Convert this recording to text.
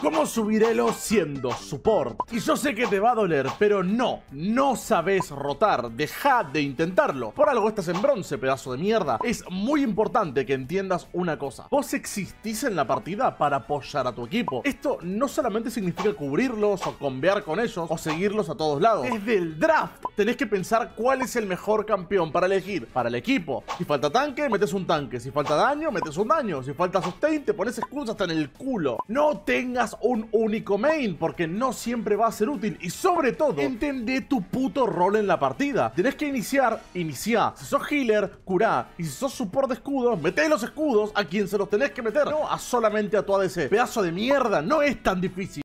¿Cómo subir elo siendo support? Y yo sé que te va a doler, pero no sabes rotar. Deja de intentarlo. Por algo estás en bronce, pedazo de mierda. Es muy importante que entiendas una cosa. Vos existís en la partida para apoyar a tu equipo. Esto no solamente significa cubrirlos o convear con ellos o seguirlos a todos lados. Desde el draft tenés que pensar cuál es el mejor campeón para elegir para el equipo. Si falta tanque, metes un tanque. Si falta daño, metes un daño. Si falta sustain, te pones escudos hasta en el culo. No tengas un único main, porque no siempre va a ser útil. Y sobre todo, entendé tu puto rol en la partida. Tenés que inicia. Si sos healer, curá. Y si sos support de escudos, meté los escudos a quien se los tenés que meter. No a solamente a tu ADC. Pedazo de mierda, no es tan difícil.